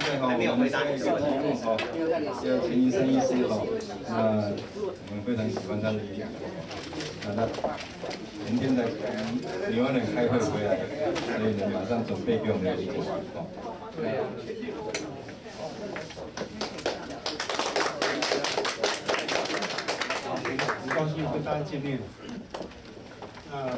还没有回答你的问题。 有陈医生医师哈，那我们非常喜欢他的演讲。那明天在纽约开会回来，所以呢马上准备给我们的演讲。 好，很高兴跟大家见面。那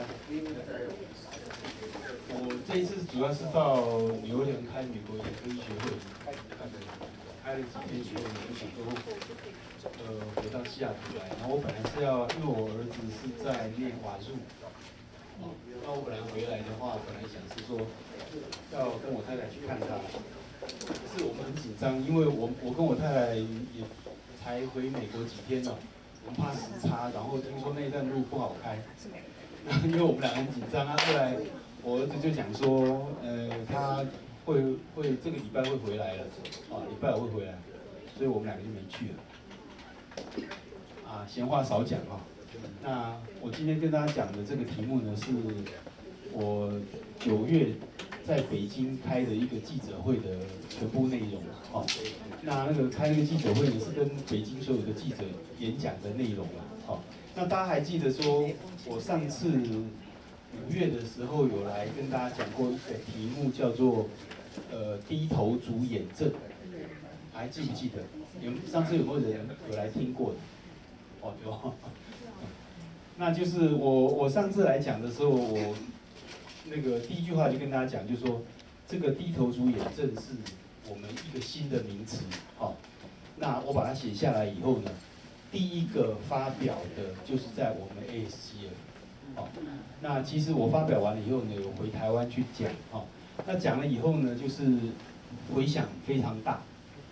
我这一次主要是到纽约开美国眼科医学会，开了几天以后呢，就想说，回到西雅图来。然后我本来是要，因为我儿子是在念华术，那我本来回来的话，本来想是说要跟我太太去看他，可是我们很紧张，因为我跟我太太也才回美国几天了，我们怕时差，然后听说那一段路不好开。因为我们俩很紧张啊，后来我儿子就讲说，他会这个礼拜会回来了，礼拜五会回来，所以我们两个就没去了。闲话少讲啊。那我今天跟大家讲的这个题目呢，是我9月在北京开的一个记者会的全部内容啊。那个开那个记者会呢，是跟北京所有的记者演讲的内容了。那大家还记得说，我上次5月的时候有来跟大家讲过一个题目，叫做低头族眼症，还记不记得？上次有没有人有来听过的？有。那就是我上次来讲的时候，我那个第一句话就跟大家讲，就说这个低头族眼症是我们一个新的名词。那我把它写下来以后呢，第一个发表的就是在我们 ASCL。那其实我发表完了以后呢，有回台湾去讲。那讲了以后呢，就是回响非常大。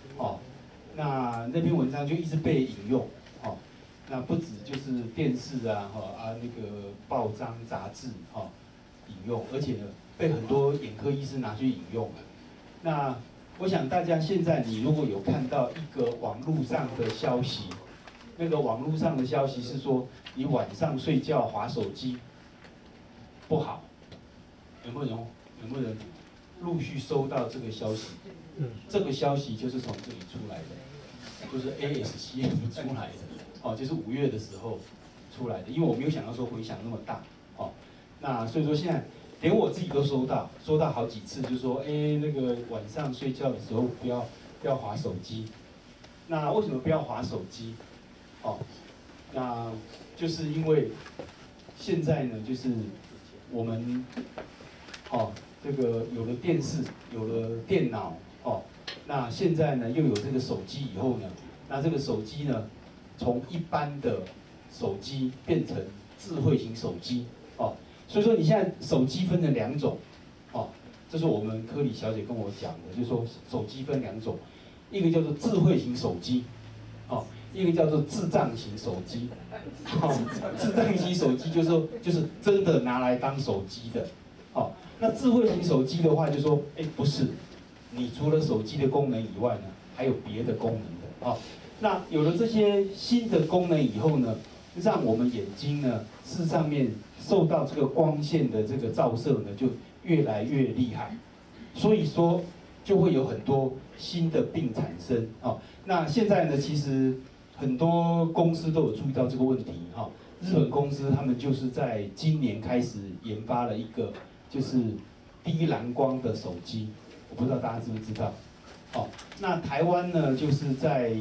那篇文章就一直被引用。那不止就是电视那个报章杂志引用，而且呢被很多眼科医师拿去引用了。那我想大家现在你如果有看到一个网络上的消息，那个网络上的消息是说你晚上睡觉滑手机不好，有没有人陆续收到这个消息？这个消息就是从这里出来的，就是 ASCF 出来的。就是5月的时候出来的，因为我没有想到说回响那么大。那所以说现在连我自己都收到好几次，就说那个晚上睡觉的时候不要滑手机。那为什么不要滑手机？那就是因为现在呢，就是我们这个有了电视，有了电脑，那现在呢又有这个手机以后呢，那这个手机呢，从一般的手机变成智慧型手机。所以说你现在手机分成2种。这是我们科里小姐跟我讲的，就是说手机分2种，一个叫做智慧型手机，一个叫做智障型手机。智障型手机就是真的拿来当手机的。那智慧型手机的话，就说不是，你除了手机的功能以外呢，还有别的功能的。那有了这些新的功能以后呢，让我们眼睛呢，事实上面受到这个光线的这个照射呢，就越来越厉害，所以说就会有很多新的病产生。那现在呢，其实很多公司都有注意到这个问题。日本公司他们就是在今年开始研发了一个就是低蓝光的手机，我不知道大家知不知道。那台湾呢，就是在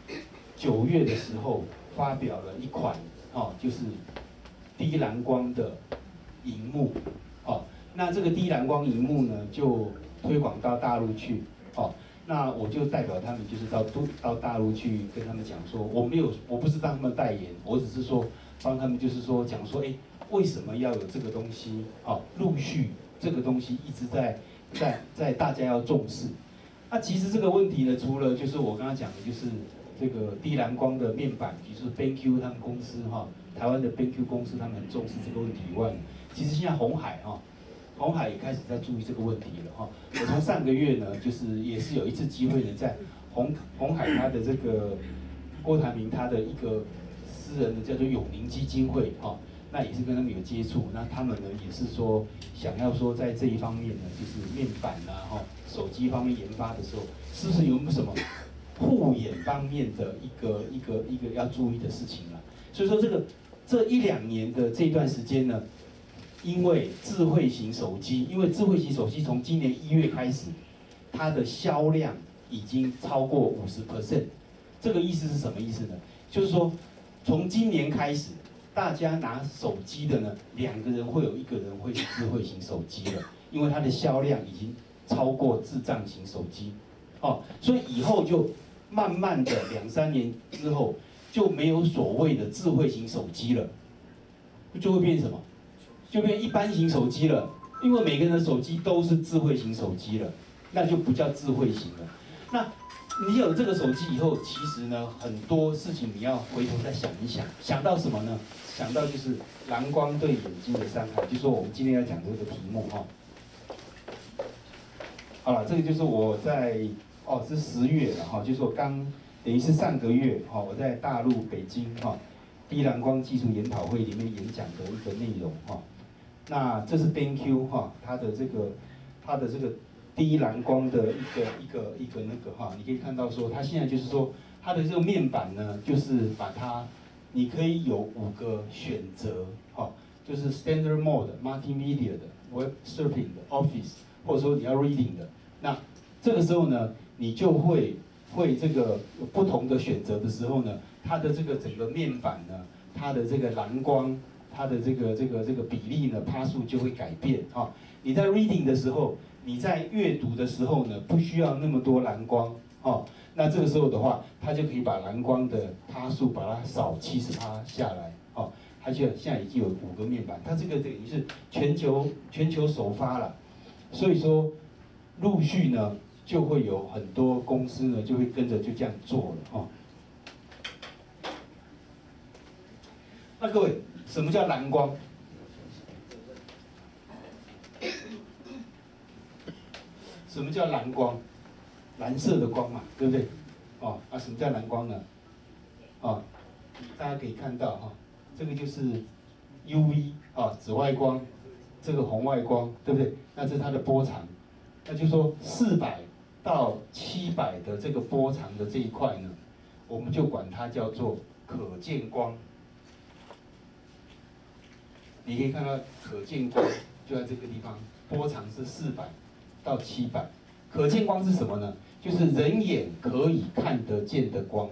9月的时候发表了一款就是低蓝光的萤幕。那这个低蓝光萤幕呢，就推广到大陆去。那我就代表他们，就是到大陆去跟他们讲说，我不是帮他们代言，我只是说帮他们，就是说讲说，为什么要有这个东西？陆续这个东西一直在大家要重视。那其实这个问题呢，除了就是我刚刚讲的，就是这个低蓝光的面板，就是 BenQ 他们公司台湾的 BenQ 公司他们很重视这个问题以外，其实现在鸿海也开始在注意这个问题了。我从上个月呢，就是也是有一次机会呢，在鸿海他的这个郭台铭他的一个私人的叫做永宁基金会那也是跟他们有接触，那他们呢也是说想要说在这一方面呢，就是面板手机方面研发的时候，是不是有什么护眼方面的一个要注意的事情了？所以说这一两年的这段时间呢，因为智慧型手机从今年1月开始，它的销量已经超过50%。这个意思是什么意思呢？就是说，从今年开始，大家拿手机的呢，2个人会有1个人会是智慧型手机了，因为它的销量已经超过智障型手机，所以以后就慢慢的2、3年之后，就没有所谓的智慧型手机了，就会变什么？就变一般型手机了，因为每个人的手机都是智慧型手机了，那就不叫智慧型了。那你有这个手机以后，其实呢，很多事情你要回头再想一想，想到什么呢？想到就是蓝光对眼睛的伤害，就是说我们今天要讲这个题目哈。好了，这个就是我在是10月了哈，就是我等于是上个月我在大陆北京低蓝光技术研讨会里面演讲的一个内容哈。那这是 BenQ 它的这个低蓝光的一个那个你可以看到说，它现在就是说它的这个面板呢，就是把它，你可以有5个选择就是 Standard Mode、Multimedia 的、Web Surfing 的、Office， 或者说你要 Reading 的。那这个时候呢，你就会这个有不同的选择的时候呢，它的这个整个面板呢，它的这个蓝光，它的这个比例呢，趴数就会改变你在 Reading 的时候，你在阅读的时候呢，不需要那么多蓝光那这个时候的话，它就可以把蓝光的趴数把它少70%下来它现在已经有5个面板，它这个等于是全球首发了，所以说陆续呢就会有很多公司呢就会跟着就这样做了那各位，什么叫蓝光？什么叫蓝光？蓝色的光嘛，对不对？什么叫蓝光呢？大家可以看到这个就是 UV 紫外光，这个红外光，对不对？那这是它的波长，那就说400到700的这个波长的这一块呢，我们就管它叫做可见光。你可以看到可见光就在这个地方，波长是400到700。可见光是什么呢？就是人眼可以看得见的光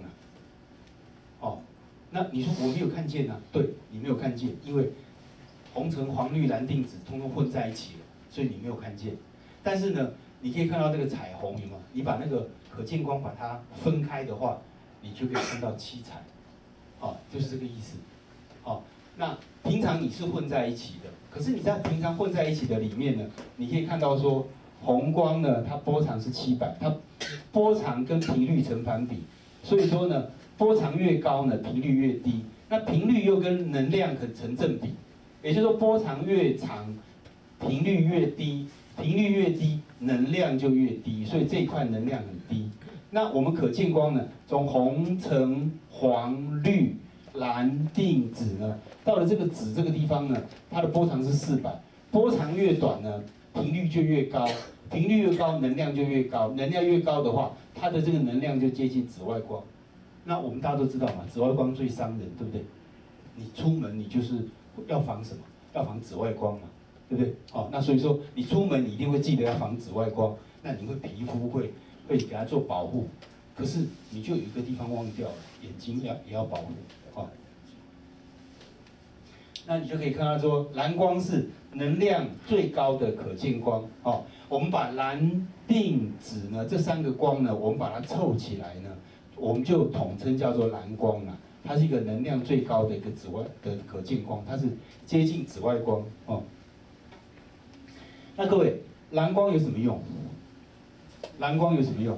那你说我没有看见对，你没有看见，因为红橙黄绿蓝靛紫通通混在一起了，所以你没有看见。但是呢，你可以看到这个彩虹，有没有？你把那个可见光把它分开的话，你就可以看到7彩，就是这个意思。那平常你是混在一起的，可是你在平常混在一起的里面呢，你可以看到说，红光呢，它波长是700，它波长跟频率成反比，所以说呢，波长越高呢，频率越低。那频率又跟能量很成正比，也就是说波长越长，频率越低，频率越低，能量就越低，所以这一块能量很低。那我们可见光呢，从红橙黄绿蓝靛紫呢，到了这个紫这个地方呢，它的波长是400，波长越短呢，频率就越高，频率越高，能量就越高，能量越高的话，它的这个能量就接近紫外光。那我们大家都知道嘛，紫外光最伤人，对不对？你出门你就是要防什么？要防紫外光嘛，对不对？那所以说你出门你一定会记得要防紫外光，那你会皮肤会给它做保护，可是你就有一个地方忘掉了，眼睛也要保护那你就可以看到说，蓝光是能量最高的可见光我们把蓝靛紫呢这3个光呢，我们把它凑起来呢，我们就统称叫做蓝光啦。它是一个能量最高的一个紫外的可见光，它是接近紫外光那各位，蓝光有什么用？蓝光有什么用？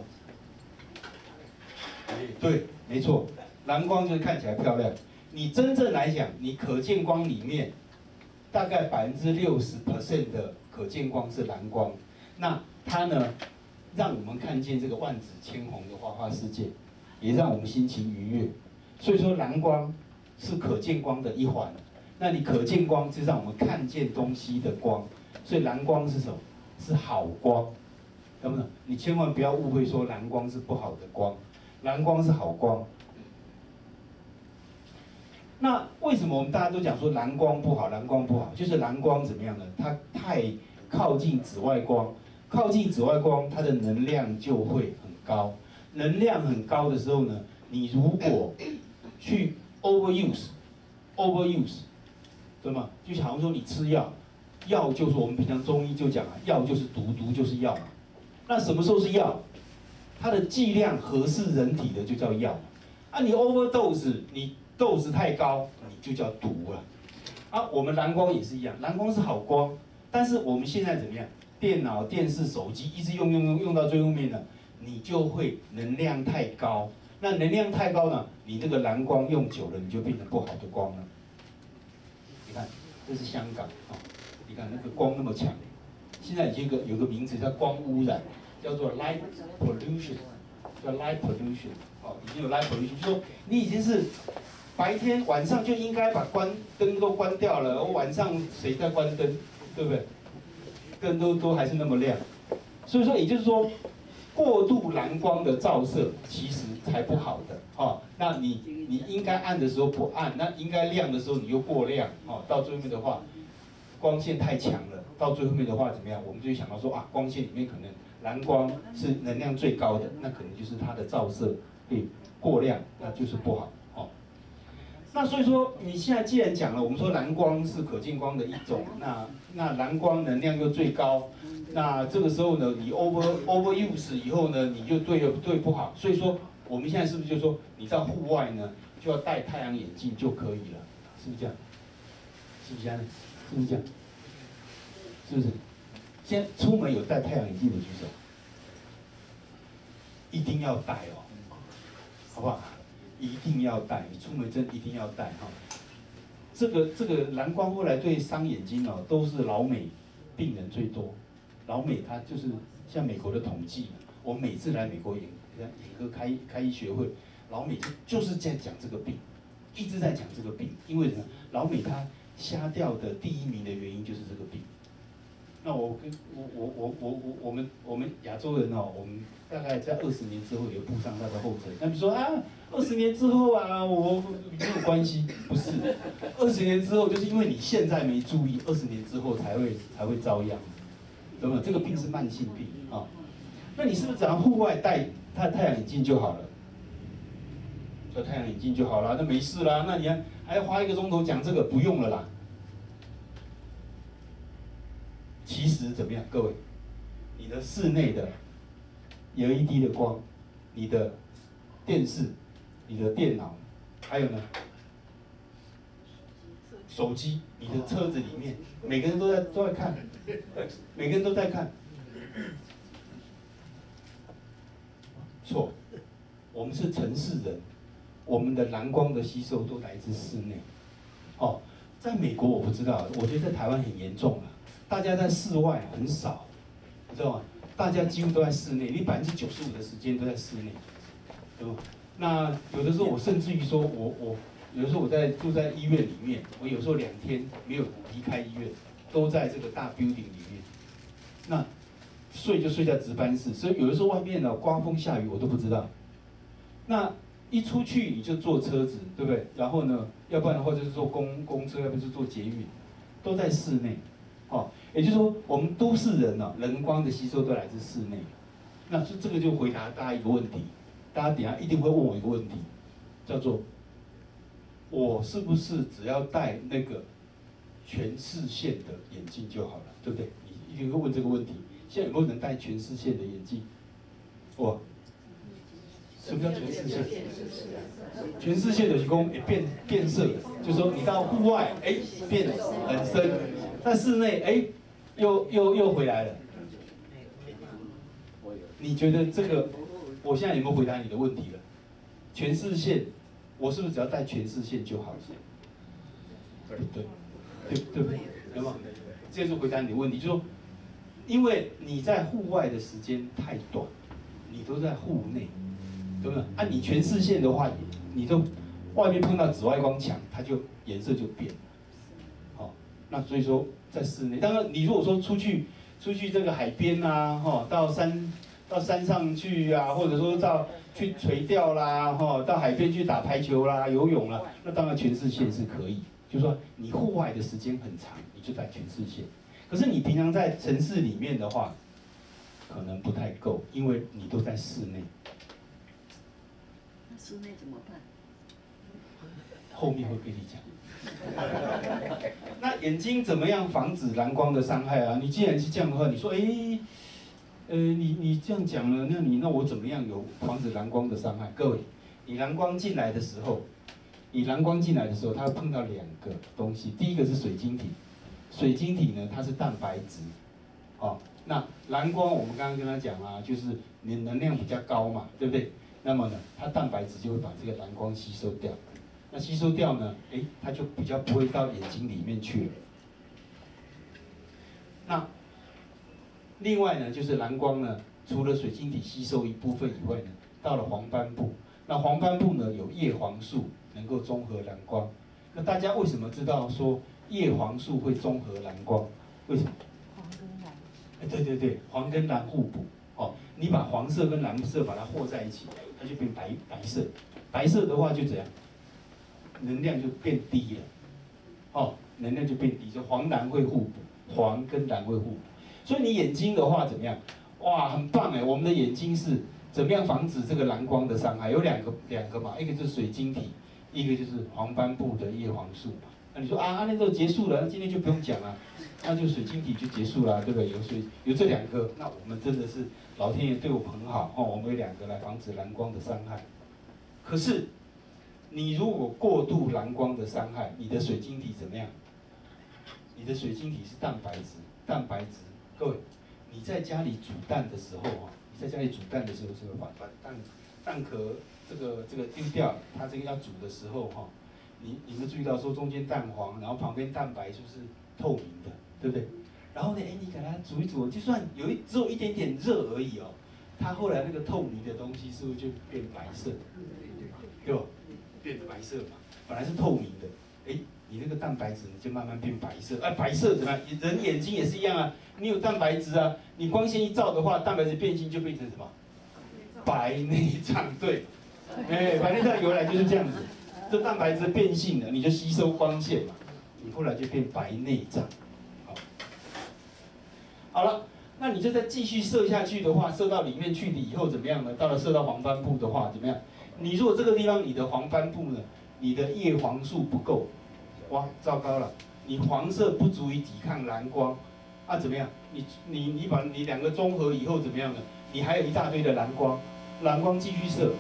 对，没错，蓝光就是看起来漂亮。你真正来讲，你可见光里面大概60% 的可见光是蓝光，那它呢，让我们看见这个万紫千红的花花世界，也让我们心情愉悦。所以说蓝光是可见光的一环，那你可见光是让我们看见东西的光，所以蓝光是什么？是好光， 懂不懂？你千万不要误会说蓝光是不好的光，蓝光是好光。那为什么我们大家都讲说蓝光不好？蓝光不好，就是蓝光怎么样呢？它太靠近紫外光，靠近紫外光，它的能量就会很高。能量很高的时候呢，你如果去 overuse，对吗？就好像说你吃药，药就是我们平常中医就讲啊，药就是毒，毒就是药嘛。那什么时候是药？它的剂量合适人体的就叫药。啊，你 overdose， 你 dose 太高，你就叫毒了。啊，我们蓝光也是一样，蓝光是好光，但是我们现在怎么样？电脑、电视、手机一直用到最后面呢，你就会能量太高。那能量太高呢，你这个蓝光用久了，你就变成不好的光了。你看，这是香港啊，你看那个光那么强，现在已经有个名词叫光污染，叫做 light pollution， 叫 light pollution， 哦，已经有 light pollution， 就是说你已经是白天晚上就应该把灯都关掉了，而晚上谁在关灯，对不对？灯都还是那么亮，所以说也就是说，过度蓝光的照射其实才不好的哦。那你应该暗的时候不暗，那应该亮的时候你又过亮哦。到最后面的话，光线太强了，到最后面的话怎么样？我们就会想到说啊，光线里面可能蓝光是能量最高的，那可能就是它的照射会过亮，那就是不好哦。那所以说，你现在既然讲了，我们说蓝光是可见光的一种，那蓝光能量又最高，那这个时候呢，你 overuse 以后呢，你就对不好。所以说，我们现在是不是就说，你到户外呢，就要戴太阳眼镜就可以了，是不是这样？是不是这样？是不是这样？是不是？现在出门有戴太阳眼镜的举手，一定要戴哦，好不好？一定要戴，你出门真一定要戴哈。这个蓝光后来对伤眼睛哦，都是老美病人最多。老美他就是像美国的统计，我每次来美国眼科开医学会，老美就是在讲这个病，一直在讲这个病，因为什么？老美他瞎掉的第一名的原因就是这个病。那我们亚洲人哦，我们大概在20年之后也步上他的后尘。那比如说啊，20年之后啊，我没有关系，不是，20年之后就是因为你现在没注意，20年之后才会遭殃，懂吗？这个病是慢性病啊。那你是不是只要户外戴太阳眼镜就好了？戴太阳眼镜就好了，那没事啦。那你还要花1个钟头讲这个，不用了啦。其实怎么样，各位？你的室内的 LED 的光，你的电视、你的电脑，还有呢，手机、你的车子里面，每个人都在看，每个人都在看。错，我们是城市人，我们的蓝光的吸收都来自室内。哦，在美国我不知道，我觉得在台湾很严重了。大家在室外很少，你知道吗？大家几乎都在室内，你95%的时间都在室内，对吧？那有的时候我甚至于说，我有的时候我住在医院里面，我有时候2天没有离开医院，都在这个大 building 里面。那睡就睡在值班室，所以有的时候外面呢刮风下雨我都不知道。那一出去你就坐车子，对不对？然后呢，要不然的话就是坐公车，要不然就是坐捷运，都在室内。哦，也就是说，我们都市人呢，人光的吸收都来自室内。那这个就回答大家一个问题，大家等一下一定会问我一个问题，叫做我是不是只要戴那个全视线的眼镜就好了，对不对？你一定会问这个问题。现在有没有人戴全视线的眼镜？哇，什么叫全视线？全视线就是说变色，就是说你到户外，变很深。在室内，又回来了。你觉得这个，我现在有没有回答你的问题了？全视线，我是不是只要戴全视线就好了？对不对？有没有？这就是回答你的问题，就是说，因为你在户外的时间太短，你都在户内，对不对？啊，你全视线的话，你就外面碰到紫外光强，它就颜色就变了。好，那所以说在室内，当然你如果说出出去这个海边啊，到山上去啊，或者说去垂钓啦，到海边去打排球啦、游泳啦，那当然全视线是可以。就是说你户外的时间很长，你就在全视线。可是你平常在城市里面的话，可能不太够，因为你都在室内。 那室内怎么办？ 后面会跟你讲。那眼睛怎么样防止蓝光的伤害啊？你既然是这样的话，你说，你这样讲了，那我怎么样有防止蓝光的伤害？各位，你蓝光进来的时候，它会碰到两个东西，第一个是水晶体，水晶体呢它是蛋白质，那蓝光我们刚刚跟他讲啊，就是你能量比较高嘛，对不对？那么呢，它蛋白质就会把这个蓝光吸收掉。那吸收掉呢，它就比较不会到眼睛里面去了。那另外呢，就是蓝光呢，除了水晶体吸收一部分以外呢，到了黄斑部，那黄斑部呢有叶黄素能够中和蓝光。那大家为什么知道说叶黄素会中和蓝光？为什么？ 黄跟蓝。 对，黄跟蓝互补。你把黄色跟蓝色把它和在一起，它就变白色。白色的话就怎样？能量就变低了。能量就变低，就黄蓝会互补，黄跟蓝会互补。所以你眼睛的话怎么样？哇，很棒哎！我们的眼睛是怎么样防止这个蓝光的伤害？有两个嘛，一个就是水晶体，一个就是黄斑部的叶黄素嘛。那你说啊，那都结束了，那今天就不用讲了，那就水晶体就结束了，对不对？有这两个，那我们真的是老天爷对我们很好我们有两个来防止蓝光的伤害。可是你如果过度蓝光的伤害，你的水晶体怎么样？你的水晶体是蛋白质。各位，你在家里煮蛋的时候是会把蛋壳这个丢掉，它这个要煮的时候你们注意到说中间蛋黄，然后旁边蛋白是不是透明的，对不对？然后呢，你给它煮一煮，就算只有一点点热而已它后来那个透明的东西是不是就变白色？对吧？变白色嘛，本来是透明的，你那个蛋白质就慢慢变白色。白色怎么样？人眼睛也是一样啊，你有蛋白质啊，你光线一照的话，蛋白质变性就变成什么？白内障，对，白内障由来就是这样子。这蛋白质变性了，你就吸收光线嘛，你后来就变白内障。好了，那你就再继续射下去的话，射到里面去了以后怎么样呢？到了射到黄斑部的话怎么样？你如果这个地方你的黄斑部呢，你的叶黄素不够，哇，糟糕了，你黄色不足以抵抗蓝光，怎么样？你把你两个综合以后怎么样呢？你还有一大堆的蓝光继续射。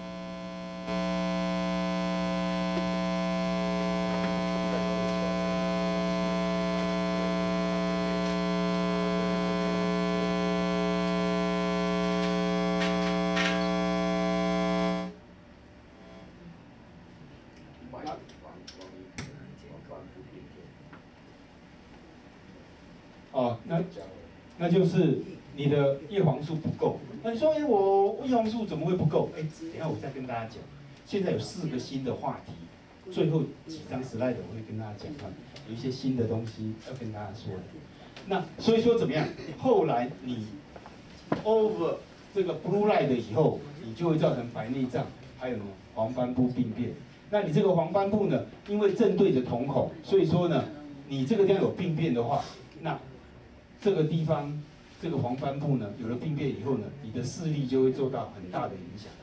那就是你的叶黄素不够。那你说，我叶黄素怎么会不够？等一下我再跟大家讲。现在有4个新的话题，最后几张 slide 我会跟大家讲有一些新的东西要跟大家说的。那所以说怎么样？后来你 over 这个 blue light 以后，你就会造成白内障，还有呢黄斑部病变。那你这个黄斑部呢，因为正对着瞳孔，所以说呢，你这个地方有病变的话，那这个地方这个黄斑部呢，有了病变以后呢，你的视力就会受到很大的影响。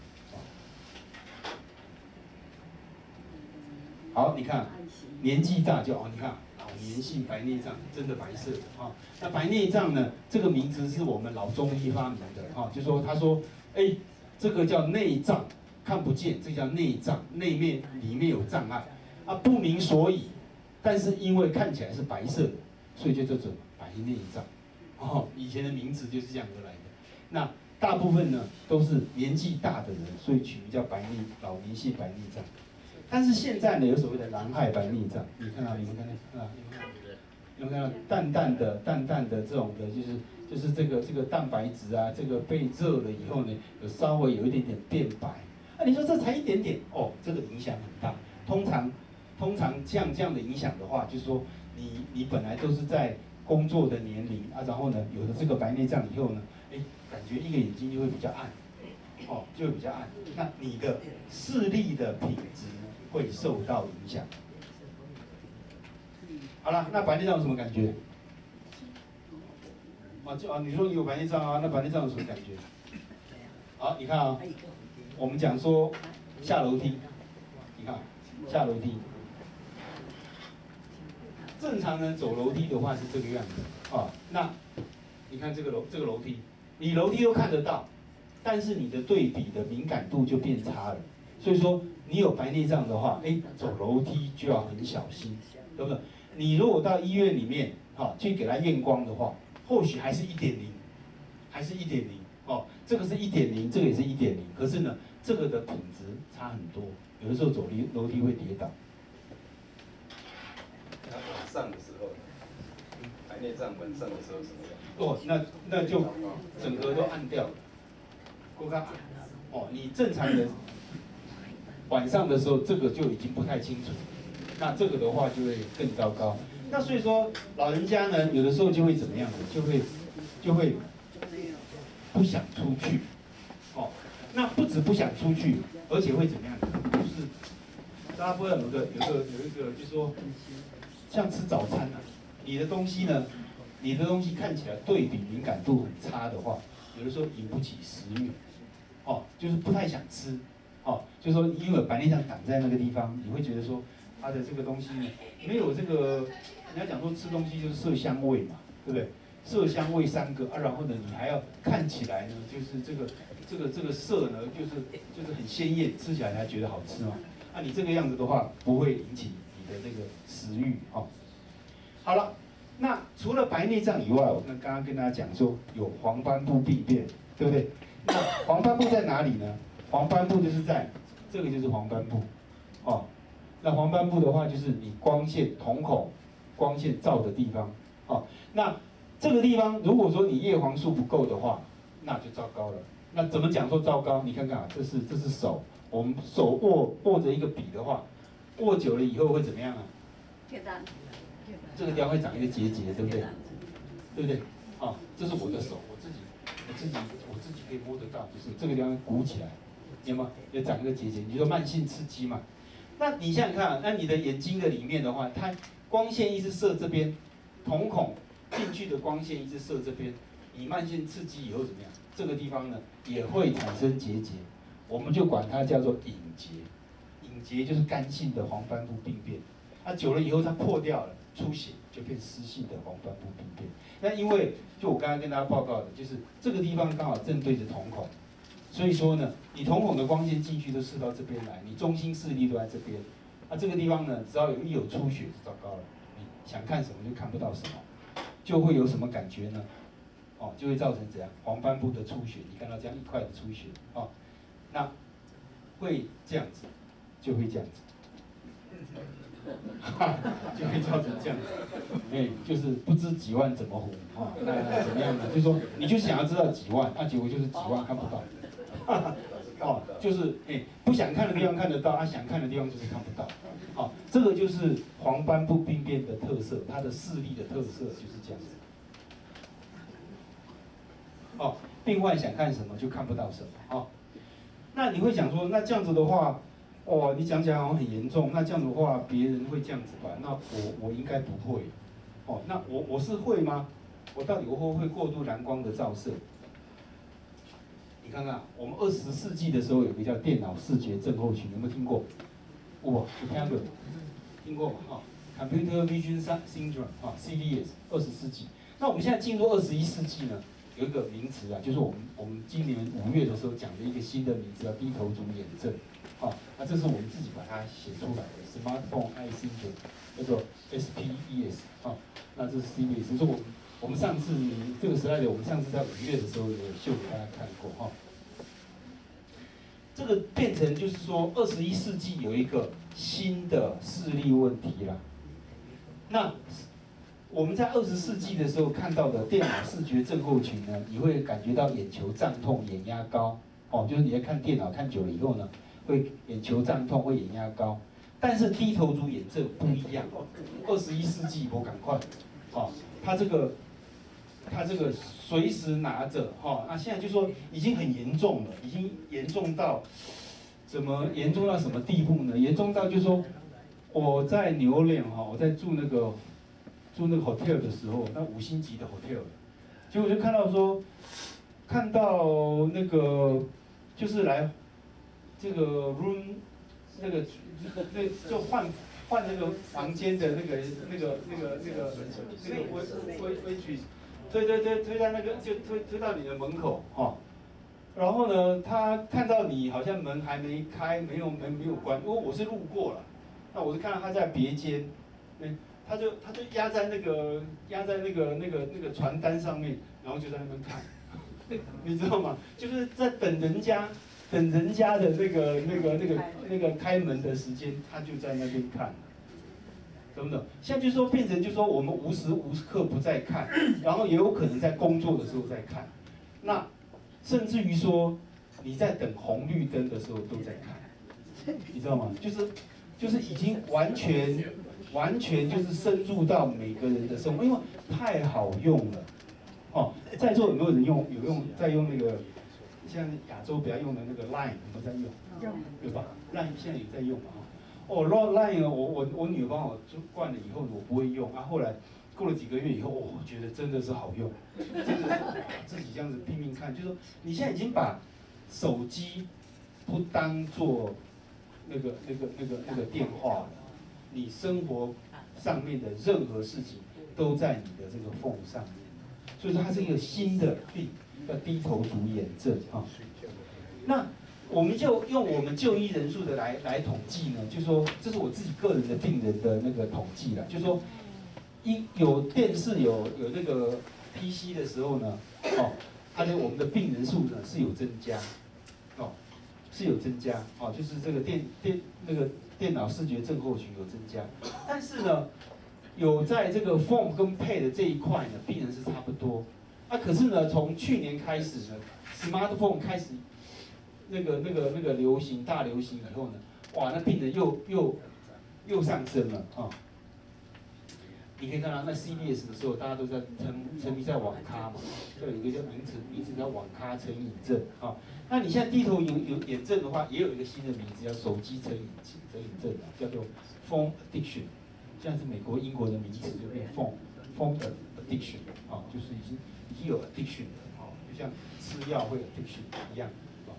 好，你看年纪大就你看老年性白内障，真的白色的那白内障呢，这个名字是我们老中医发明的就说他说，这个叫内障，看不见，这叫内障，里面有障碍不明所以，但是因为看起来是白色的，所以就叫做白内障。以前的名字就是这样而来的。那大部分呢都是年纪大的人，所以取名叫老年性白内障。但是现在呢，有所谓的蓝害白内障，你们看到淡淡的这种的，就是这个蛋白质这个被热了以后呢，稍微有一点点变白。你说这才一点点这个影响很大。通常像这样的影响的话，就是说你本来都是在工作的年龄啊，然后呢，有了这个白内障以后呢，哎，感觉一个眼睛就会比较暗，哦，就会比较暗。那你的视力的品质会受到影响。好了，那白内障有什么感觉？你说你有白内障啊，那白内障有什么感觉？好，你看啊，我们讲说下楼梯，你看下楼梯，正常人走楼梯的话是这个样子啊。那你看这个楼梯，你楼梯都看得到，但是你的对比的敏感度就变差了。所以说你有白内障的话，哎，走楼梯就要很小心，对不对？你如果到医院里面去给他验光的话，或许还是1.0，还是1.0哦，这个是1.0，这个也是1.0，可是呢，这个的品质差很多，有的时候走楼梯会跌倒。 他晚上的时候，白内障晚上的时候什么样？ 哦，那就整个都暗掉了，够看哦，你正常的晚上的时候，这个就已经不太清楚，那这个的话就会更糟糕。那所以说，老人家呢，有的时候就会怎么样呢？就会不想出去，哦，那不止不想出去，而且会怎么样？就是大家不知道有一个，就是说，像吃早餐啊，你的东西看起来对比敏感度很差的话，有的时候引不起食欲，哦，就是不太想吃，哦，就是说因为白内障挡在那个地方，你会觉得说它的这个东西呢，没有这个。人家讲说吃东西就是色香味嘛，对不对？色香味3个啊，然后呢，你还要看起来呢，就是这个色呢，就是很鲜艳，吃起来才觉得好吃嘛。啊，你这个样子的话，不会引起你的这个食欲哦。好了，那除了白内障以外，我刚刚跟大家讲说有黄斑部病变，对不对？那黄斑部在哪里呢？黄斑部就是在这个就是黄斑部，哦。那黄斑部的话，就是你光线瞳孔。光线照的地方，哦，那这个地方如果说你叶黄素不够的话，那就糟糕了。那怎么讲说糟糕？你看看啊，这是手，我们手握着一个笔的话，握久了以后会怎么样啊？这个地方会长一个结节，对不对？对不对？啊，这是我的手，我自己可以摸得到，就是这个地方鼓起来，有吗？也长一个结节，你就说慢性刺激嘛。那你想想看，那你的眼睛的里面的话，它光线一直射这边，瞳孔进去的光线一直射这边，你慢性刺激以后怎么样？这个地方呢也会产生结节，我们就管它叫做隐结。隐结就是干性的黄斑部病变，那久了以后它破掉了，出血就变湿性的黄斑部病变。那因为就我刚刚跟大家报告的，就是这个地方刚好正对着瞳孔，所以说呢，你瞳孔的光线进去都射到这边来，你中心视力都在这边。那这个地方呢，只要一有出血就糟糕了，你想看什么就看不到什么，就会有什么感觉呢？哦，就会造成怎样？黄斑部的出血，你看到这样一块的出血，哦，那会这样子，就会这样子，就会造成这样子，哎，就是不知几万怎么糊，哦，那怎么样呢？就是说，你就想要知道几万，结果就是几万看不到。哦，就是不想看的地方看得到，想看的地方就是看不到。好，这个就是黄斑部病变的特色，它的视力的特色就是这样子。哦，病患想看什么就看不到什么。哦，那你会想说，那这样子的话，哦，你讲起来好像很严重，那这样子的话，别人会这样子吧？那我应该不会。哦，那我是会吗？我到底会不会过度蓝光的照射？你看看，我们20世纪的时候有个叫电脑视觉症候群，有没有听过？哇，有听过吗？哈 ，Computer Vision Syndrome 啊 ，CVS， 20世纪。那我们现在进入21世纪呢，有一个名词啊，就是我们今年5月的时候讲的一个新的名词叫低头族眼症。啊，那这是我们自己把它写出来的 Smartphone Eye Syndrome， 叫做 SPES 啊。那这是 CVS， 是我们上次这个slide，我们上次在5月的时候有秀给大家看过哈。这个变成就是说21世纪有一个新的视力问题啦。那我们在20世纪的时候看到的电脑视觉症候群呢，你会感觉到眼球胀痛、眼压高，哦，就是你在看电脑看久了以后呢，会眼球胀痛、会眼压高。但是低头族眼症不一样，21世纪我赶快，哦。 他这个随时拿着哈，那现在就说已经很严重了，已经严重到什么地步呢？严重到就是说我在牛岭哈，我在住那个 hotel 的时候，那5星级的 hotel， 结果就看到那个就是来这个 room 那就换那个房间的那个waitress， 推在那个就推到你的门口哈，然后呢，他看到你好像门还没开，门没有关，因为我是路过了，那我是看到他在别间，他就压在那个传单上面，然后就在那边看，你知道吗？就是在等人家的那个开门的时间，他就在那边看，懂不懂？现在就说变成就说我们无时无刻不在看，然后也有可能在工作的时候在看，那甚至于说你在等红绿灯的时候都在看，你知道吗？就是已经完全就是深入到每个人的生活，因为太好用了。哦，在座有没有人在用那个像亚洲比较用的那个 Line， 有没有在用？有吧 ？Line 现在也在用嘛？哦 ，Line 我女儿帮我灌了以后，我不会用啊。后来过了几个月以后，我觉得真的是好用，真的是自己这样子拼命看，就是说你现在已经把手机不当做那个电话了。你生活上面的任何事情都在你的这个 phone 上面，所以说它是一个新的病，叫低头族眼症啊。那我们就用我们就医人数的来统计呢，就说这是我自己个人的病人的那个统计了，就说有电视有那个 PC 的时候呢，哦，我们的病人数呢是有增加，哦，是有增加，哦，就是这个电脑视觉症候群有增加，但是呢，有在这个 phone 跟 pad 这一块呢，病人是差不多。可是呢，从去年开始呢 ，smartphone 开始那个大流行以后呢，哇，那病人又上升了啊。你可以看到，那 CBS 的时候，大家都在沉迷在网咖嘛，就有一个叫名字叫网咖成瘾症啊。那你现在低头有眼症的话，也有一个新的名字叫手机成瘾症啊，叫做 phone addiction， 现在是美国、英国的名词，就变 phone addiction 啊，就是已经有 addiction 了啊，就像吃药会 addiction 一样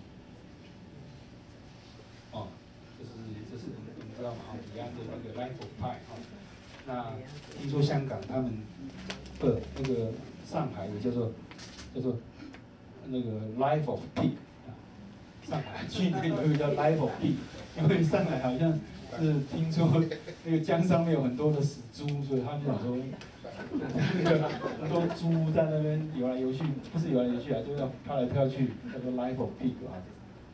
啊。这是你们知道吗？李安的那个 Life of Pi 啊。那听说香港他们那个上海也叫做那个 Life of Pig 啊，上海去年有一个叫 Life of Pig， 因为上海好像是听说那个江上面有很多的死猪，所以他们想说那个很多猪在那边游来游去，不是游来游去啊，就要飘来飘去，叫做 Life of Pig 啊。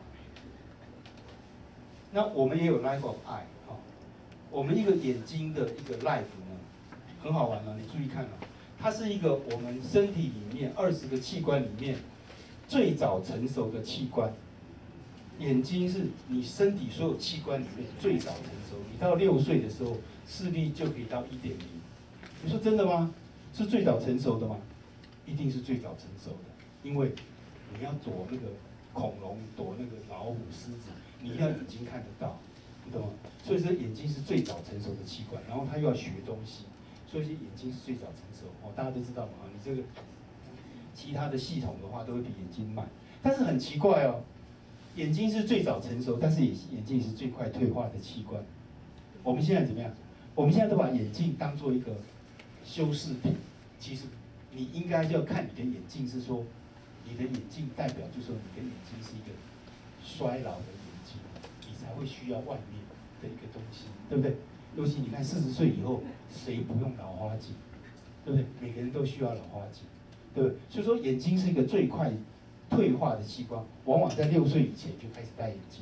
那我们也有 Life of Eye。我们一个眼睛的一个 life 呢，很好玩啊！你注意看啊，它是一个我们身体里面20个器官里面最早成熟的器官。眼睛是你身体所有器官里面最早成熟，你到6岁的时候视力就可以到1.0。你说真的吗？是最早成熟的吗？一定是最早成熟的，因为你要躲那个恐龙，躲那个老虎、狮子，你要眼睛看得到。你懂吗？所以说眼睛是最早成熟的器官，然后它又要学东西，所以说眼睛是最早成熟哦，大家都知道嘛，你这个其他的系统的话都会比眼睛慢，但是很奇怪哦，眼睛是最早成熟，但是眼睛也是最快退化的器官。我们现在怎么样？我们现在都把眼镜当做一个修饰品，其实你应该就要看你的眼镜，是说你的眼镜代表就是说你的眼睛是一个衰老的眼睛。你才会需要外面的一个东西，对不对？尤其你看40岁以后，谁不用老花镜，对不对？每个人都需要老花镜，对不对？所以说眼睛是一个最快退化的器官，往往在6岁以前就开始戴眼镜。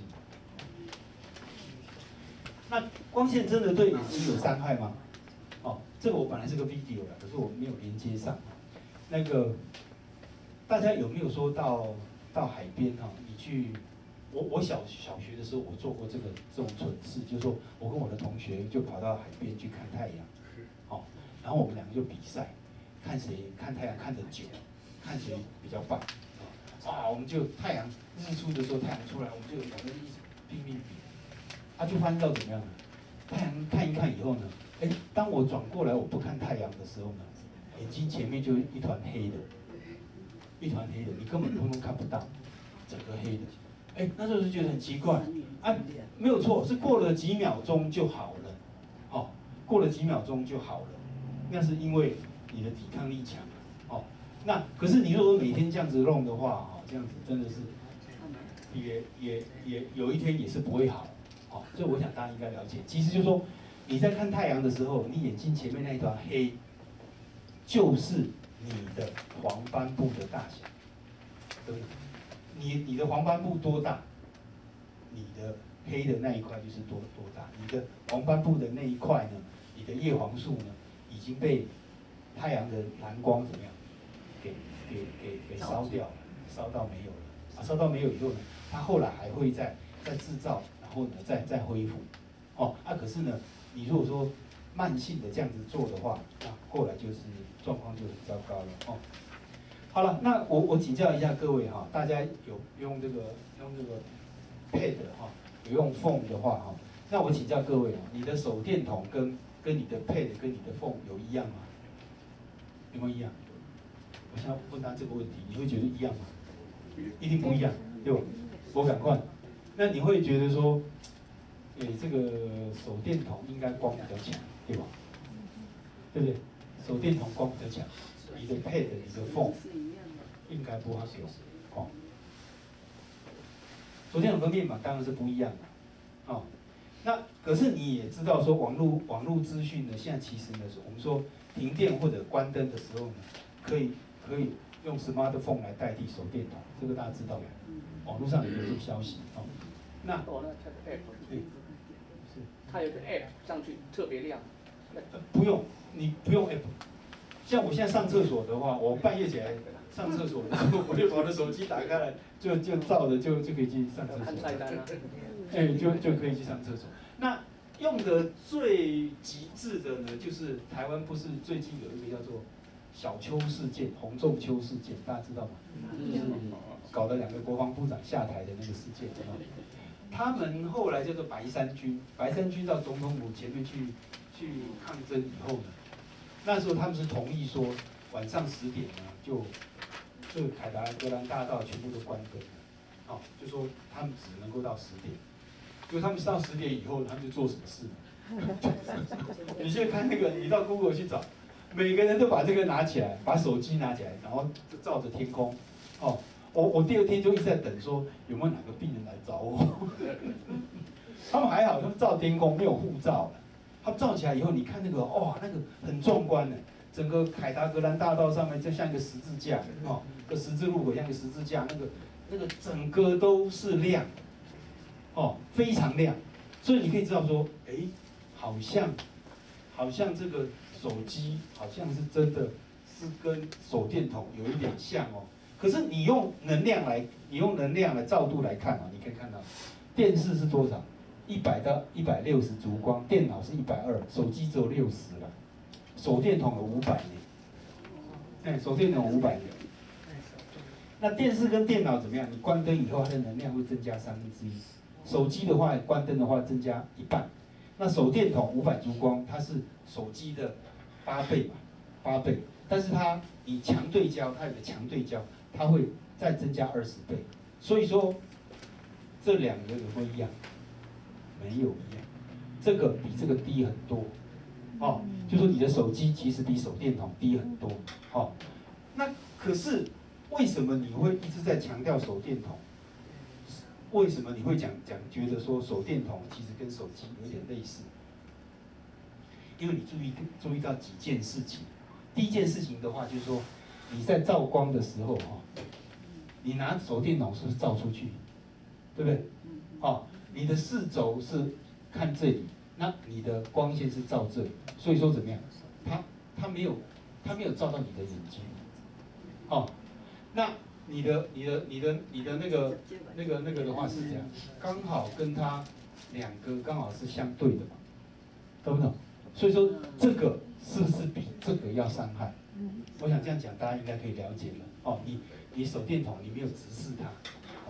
那光线真的对眼睛有伤害吗？哦，这个我本来是个 video 的，可是我没有连接上。那个大家有没有说到海边哈？你去。我小学的时候，我做过这种蠢事，就是说我跟我的同学就跑到海边去看太阳，好，然后我们2个就比赛， 看谁看太阳看得久，看谁比较棒啊，我们就太阳日出的时候，太阳出来，我们就两个人一起拼命比，就发现到怎么样呢？太阳看一看以后呢，当我转过来我不看太阳的时候呢，眼睛前面就一团黑的，一团黑的，你根本通通看不到，整个黑的，那时候就觉得很奇怪，没有错，是过了几秒钟就好了，过了几秒钟就好了，那是因为你的抵抗力强，那可是你如果每天这样子弄的话，这样子真的是也有一天也是不会好，所以我想大家应该了解，其实就是说你在看太阳的时候，你眼睛前面那一团黑，就是你的黄斑部的大小，对不对？你的黄斑部多大，你的黑的那一块就是多大。你的黄斑部的那一块呢，你的叶黄素呢，已经被太阳的蓝光怎么样，给烧掉了，烧到没有了。烧到没有以后呢，它后来还会再制造，然后呢再恢复。可是呢，你如果说慢性的这样子做的话，那后来就是状况就很糟糕了。好了，那我请教一下各位大家有用这个pad 有用 phone 的话那我请教各位你的手电筒跟你的 pad 跟你的 phone 有一样吗？有没有一样？我现在问他这个问题，你会觉得一样吗？一定不一样，对吧？我赶快。那你会觉得说，这个手电筒应该光比较强，对吧？对不对？手电筒光比较强，你的 pad 你的 phone 应该不好用手电筒跟面板当然是不一样的那可是你也知道说网络资讯呢，现在其实呢，我们说停电或者关灯的时候呢，可以用 smartphone 来代替手电筒，这个大家知道吗？网络上有这个消息那那它的 app 对， 是它有个 app 上去特别亮。 不用，你不用 app。像我现在上厕所的话，我半夜起来上厕所的时候，我就把我的手机打开来，就照着就可以去上厕所。 看菜单啊。 就可以去上厕所。那用的最极致的呢，就是台湾不是最近有一个叫做小邱事件、洪仲丘事件，大家知道吗？就是搞了2个国防部长下台的那个事件。他们后来叫做白衫军，白衫军到总统府前面去抗争以后呢，那时候他们是同意说晚上10点呢，就凯达格兰大道全部都关灯了，就说他们只能够到10点。就他们到10点以后，他们就做什么事呢？你现在看那个，你到 Google 去找，每个人都把这个拿起来，把手机拿起来，然后就照着天空。我第2天就一直在等，说有没有哪个病人来找我。他们还好，他们照天空，没有护照了。他们照起来以后，你看那个，那个很壮观的，整个凯达格兰大道上面就像一个十字架，个十字路口像一个十字架，那个整个都是亮。非常亮，所以你可以知道说，好像这个手机好像是真的是跟手电筒有一点像可是你用能量来照度来看你可以看到，电视是多少？100到160烛光，电脑是120，手机只有60了，手电筒有500年，手电筒500年。那电视跟电脑怎么样？你关灯以后，它的能量会增加1/3。手机的话，关灯的话增加1半，那手电筒500烛光，它是手机的8倍嘛，8倍。但是你强对焦，它有个强对焦，它会再增加20倍。所以说，这2个有没有一样？没有一样，这个比这个低很多，就说你的手机其实比手电筒低很多，那可是为什么你会一直在强调手电筒？为什么你会觉得说手电筒其实跟手机有点类似？因为你注意到几件事情。第一件事情的话，就是说你在照光的时候你拿手电筒是不是照出去？对不对？你的视轴是看这里，那你的光线是照这里，所以说怎么样？它没有照到你的眼睛。那你的那个的话是这样，刚好跟它2个刚好是相对的嘛，懂不懂？所以说这个是不是比这个要伤害？ 我想这样讲，大家应该可以了解了。哦，你手电筒你没有直视它，哦，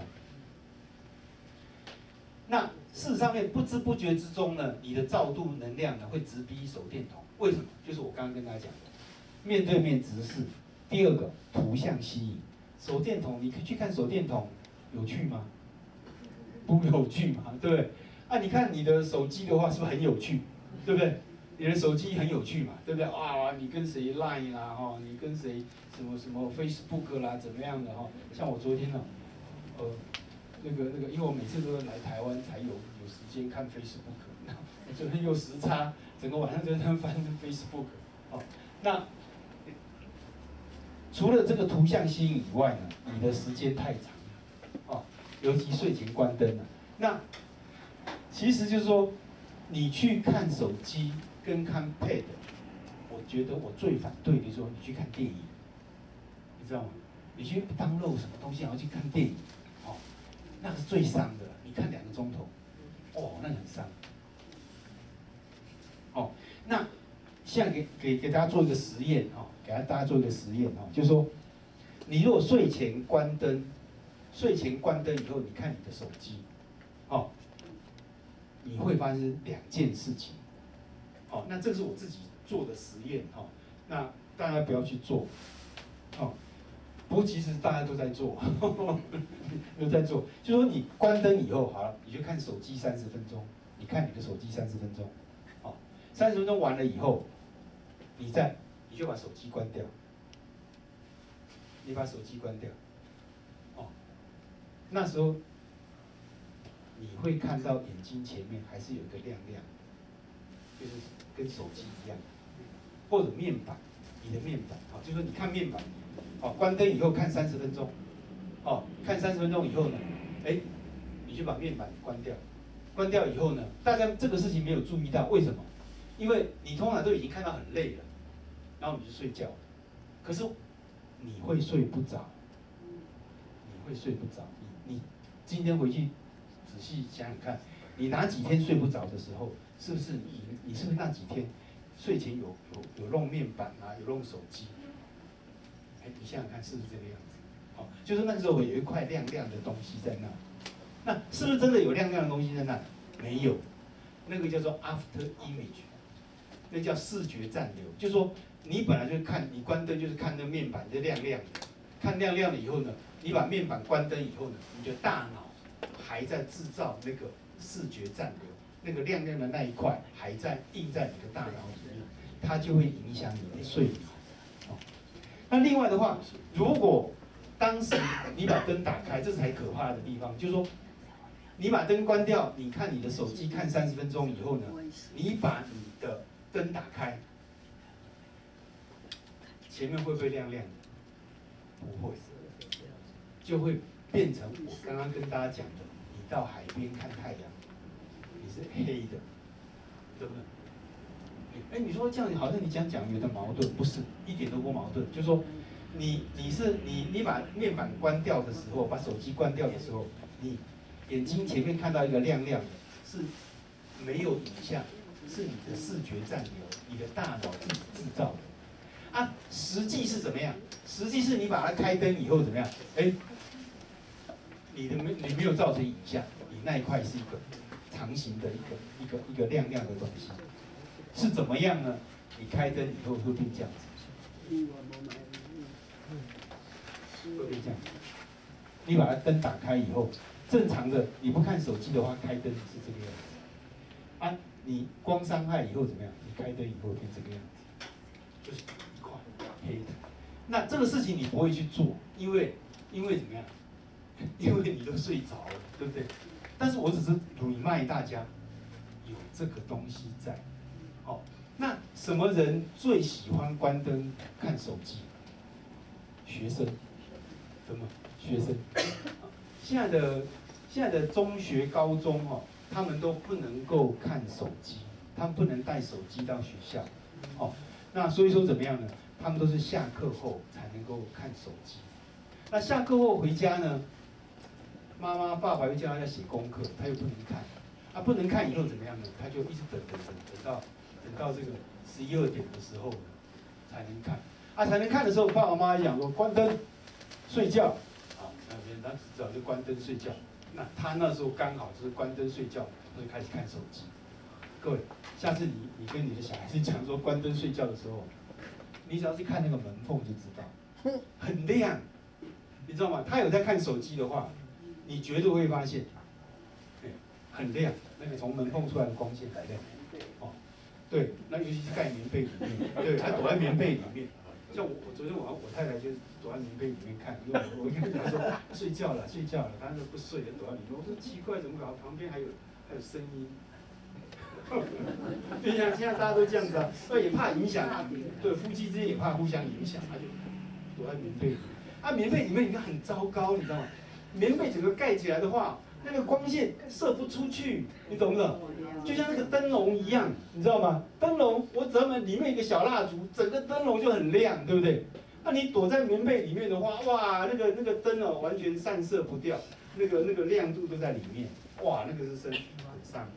那事实上面不知不觉之中呢，你的照度能量呢会直逼手电筒。为什么？就是我刚刚跟大家讲的，面对面直视。第二个，图像吸引。手电筒，你可以去看手电筒，有趣吗？不有趣嘛，对不对？啊，你看你的手机的话，是不是很有趣？对不对？你的手机很有趣嘛，对不对？啊，你跟谁 Line 啦，哈，你跟谁什么 Facebook 啦，怎么样的哈？像我昨天呢，那个，因为我每次都来台湾才有时间看 Facebook， 我昨天有时差，整个晚上就在翻 Facebook， 哦，那除了这个图像吸引以外呢，你的时间太长了，哦，尤其睡前关灯了，那其实就是说，你去看手机跟看 Pad， 我觉得我最反对的说你去看电影，你知道吗？你去 download 什么东西然后去看电影，哦，那个是最伤的，你看2个钟头，哦，那个很伤。哦，那现在给大家做一个实验哦，给大家做一个实验哦，就是说，你如果睡前关灯以后，你看你的手机，哦，你会发生2件事情。哦，那这是我自己做的实验哦，那大家不要去做，哦。不过其实大家都在做，都在做。就说你关灯以后，好了，你就看手机30分钟，你看你的手机30分钟，好，30分钟完了以后，你就把手机关掉，你把手机关掉，哦，那时候你会看到眼睛前面还是有一个亮亮，就是跟手机一样，或者面板，你的面板，好，就是说你看面板。哦，关灯以后看30分钟，哦，看30分钟以后呢，哎，你就把面板关掉，关掉以后呢，大家这个事情没有注意到，为什么？因为你通常都已经看到很累了，然后你就睡觉，可是你会睡不着，你会睡不着，你今天回去仔细想想看，你哪几天睡不着的时候，是不是你是不是那几天睡前有弄面板啊，有弄手机？你想想看，是不是这个样子？哦，就是那时候有一块亮亮的东西在那，那是不是真的有亮亮的东西在那？没有，那个叫做 after image， 那叫视觉暂留。就是说，你本来就是看，你关灯就是看那面板就亮亮的，看亮亮了以后呢，你把面板关灯以后呢，你的大脑还在制造那个视觉暂留，那个亮亮的那一块还在印在你的大脑里面，它就会影响你的睡眠。那另外的话，如果当时你把灯打开，这才可怕的地方，就是说，你把灯关掉，你看你的手机看30分钟以后呢，你把你的灯打开，前面会不会亮亮的？不会，就会变成我刚刚跟大家讲的，你到海边看太阳，你是黑的，对不对？哎，你说这样好像你讲有点矛盾，不是，一点都不矛盾。就是说，你把面板关掉的时候，把手机关掉的时候，你眼睛前面看到一个亮亮的，是没有影像，是你的视觉暂留，你的大脑自己制造的。啊，实际是怎么样？实际是你把它开灯以后怎么样？哎，你没有造成影像，你那一块是一个长形的一个亮亮的东西。是怎么样呢？你开灯以后会变这样子，会变这样子。你把它灯打开以后，正常的你不看手机的话，开灯是这个样子。啊，你光伤害以后怎么样？你开灯以后变这个样子，就是一块黑的。那这个事情你不会去做，因为怎么样？因为你都睡着了，对不对？但是我只是remind大家，有这个东西在。哦，那什么人最喜欢关灯看手机？学生，怎么？学生，现在的中学、高中哦，他们都不能够看手机，他们不能带手机到学校，哦，那所以说怎么样呢？他们都是下课后才能够看手机。那下课后回家呢，妈妈、爸爸又叫他要写功课，他又不能看，他不能看以后怎么样呢？他就一直等到这个11、2点的时候呢，才能看。 啊，才能看的时候，爸爸妈妈讲说关灯睡觉，啊，那边他只好就关灯睡觉。那他那时候刚好就是关灯睡觉，会开始看手机。各位，下次你跟你的小孩子讲说关灯睡觉的时候，你只要去看那个门缝就知道，很亮，你知道吗？他有在看手机的话，你绝对会发现，很亮，那个从门缝出来的光线很亮。哦，对，那尤其是盖棉被里面，对，他躲在棉被里面。像我昨天晚上我太太就躲在棉被里面看，因为我跟她说睡觉了，她说不睡，躲在里面。我说奇怪，怎么搞？旁边还有声音。对呀，现在大家都这样子啊，所以也怕影响，对，夫妻之间也怕互相影响，他就躲在棉被里面。啊，棉被里面你看很糟糕，你知道吗？棉被整个盖起来的话，那个光线射不出去，你懂不懂？就像那个灯笼一样，你知道吗？灯笼，我只要里面一个小蜡烛，整个灯笼就很亮，对不对？那你躲在棉被里面的话，哇，那个灯哦，完全散射不掉，那个亮度都在里面，哇，那个是身体很伤。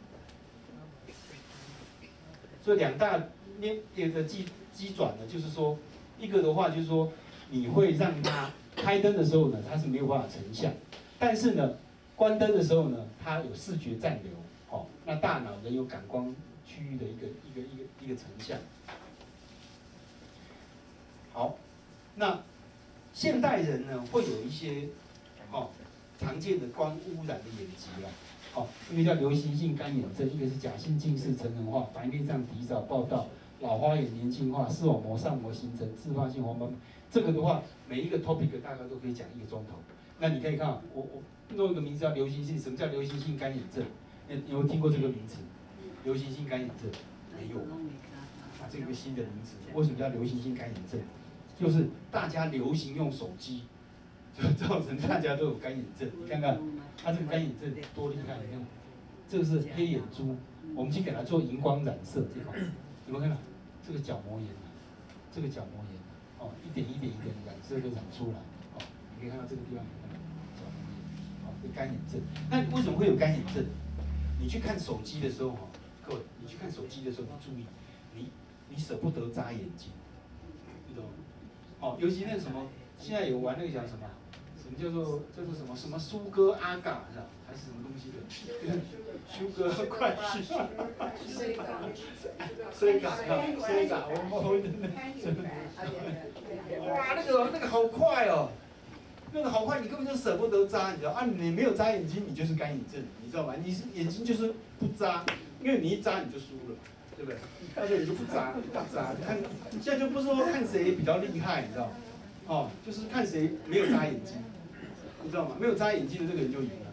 所以两大的机转呢，就是说，一个的话就是说，你会让它开灯的时候呢，它是没有办法成像，但是呢，关灯的时候呢，它有视觉暂留。哦，那大脑呢有感光区域的一个成像。好，那现代人呢会有一些常见的光污染的眼疾啦。一个叫流行性干眼症，一个是假性近视成人化、白内障提早报道、老花眼年轻化、视网膜上膜形成、自发性黄斑。这个的话，每一个 topic 大概都可以讲1个钟头。那你可以看，我弄一个名字叫流行性，什么叫流行性干眼症？有没有听过这个名词？流行性干眼症没有啊，这个新的名词。为什么叫流行性干眼症？就是大家流行用手机，就造成大家都有干眼症。你看看，它这个干眼症多厉害！你看，这个是黑眼珠，我们去给它做荧光染色，这个有没有看到？这个角膜炎，这个角膜炎，一点一点染色就染出来，你可以看到这个地方有没有角膜炎，有干眼症。那为什么会有干眼症？你去看手机的时候，各位，你去看手机的时候，你注意，你舍不得眨眼睛，你懂吗？尤其那什么，现在有玩那个叫什么？什么叫做什么苏哥阿嘎是吧？还是什么东西的？苏哥快去！衰嘎，哇，那个好快哦！那个好快，你根本就舍不得眨，你知道啊？你没有眨眼睛，你就是干眼症，你知道吗？你是眼睛就是不眨，因为你一眨你就输了，对不对？而且你就不眨，看现在就不是说看谁比较厉害，你知道吗？就是看谁没有眨眼睛，你知道吗？没有眨眼睛的这个人就赢了。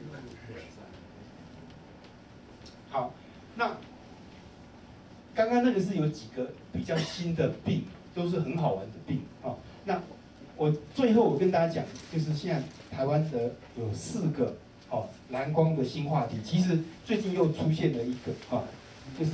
好，那刚刚那个是有几个比较新的病，都是很好玩的病啊。那我最后我跟大家讲，就是现在台湾的有4个蓝光的新话题，其实最近又出现了一个就是